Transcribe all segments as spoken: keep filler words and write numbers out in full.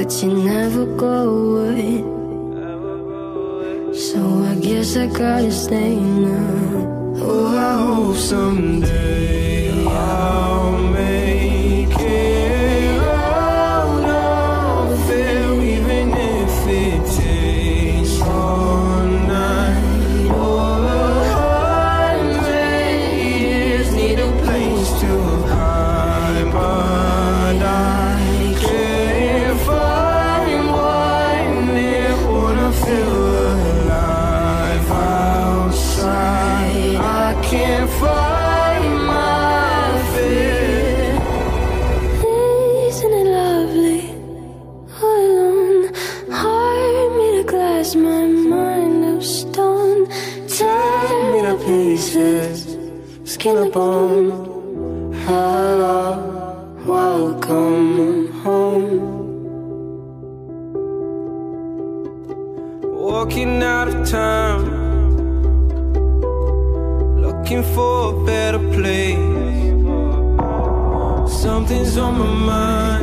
but you never go away. So I guess I gotta stay now. Oh, I hope someday I'll make it out of it, even if it takes all night or a hundred years. Need a place to hide, but I can't find one that wanna feel alive outside. I can't find my fear. Isn't it lovely? All alone, heart made of glass, my mind of stone. Tear me to pieces, skin and bone. Hello, welcome home. Walking out of time, looking for a better place. Something's on my mind,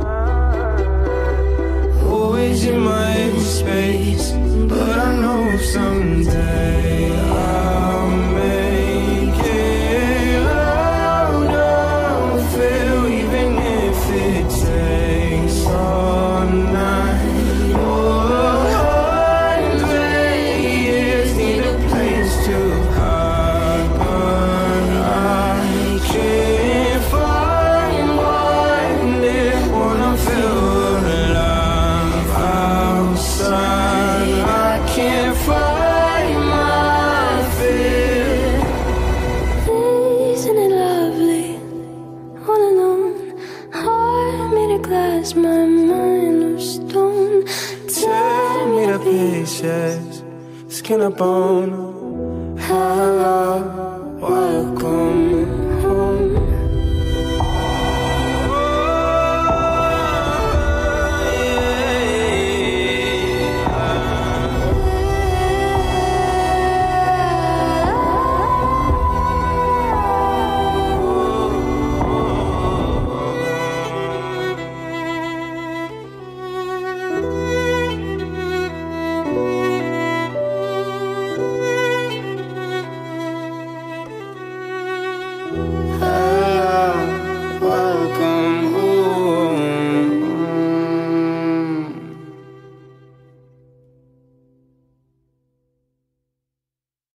always in my empty space. But I know someday I'll make it out of it, even if it takes all night or a hundred years. Need a place to hide, but I can't find one that wanna feel alive outside. I can't find my fear. Isn't it lovely? All alone, heart made of glass, my mind of stone. Tear me to pieces, skin and bone. Hello,